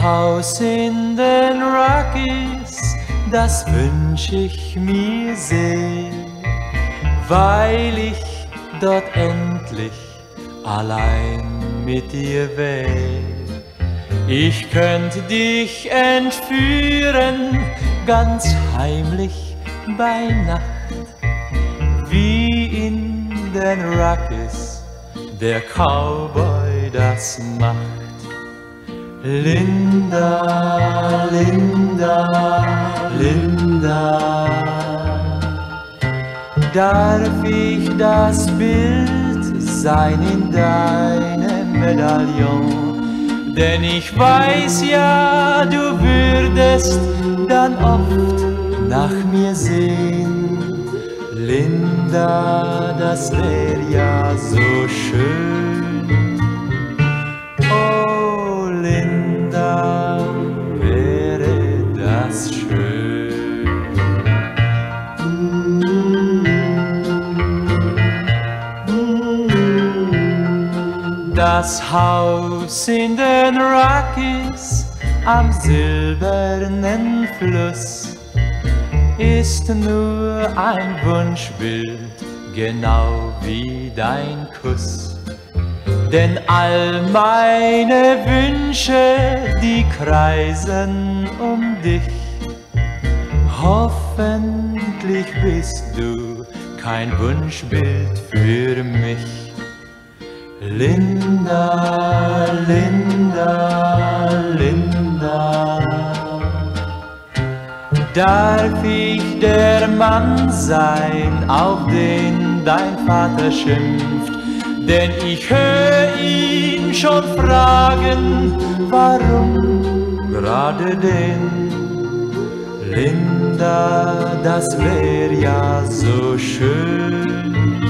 Haus in den Rockies, das wünsch ich mir sehr, weil ich dort endlich allein mit dir wär. Ich könnte dich entführen, ganz heimlich bei Nacht, wie in den Rockies der Cowboy das macht. Linda, Linda, Linda, darf ich das Bild sein in deinem Medaillon? Denn ich weiß ja, du würdest dann oft nach mir sehen. Linda, das wär ja so schön. Oh Linda, wäre das schön. Das Haus in den Rockies am silbernen Fluss ist nur ein Wunschbild, genau wie dein Kuss. Denn all meine Wünsche, die kreisen um dich. Hoffentlich bist du kein Wunschbild für mich. Linda, Linda, Linda, darf ich der Mann sein, auf den dein Vater schimpft? Denn ich hör ihn schon fragen, warum gerade den? Linda, das wär ja so schön.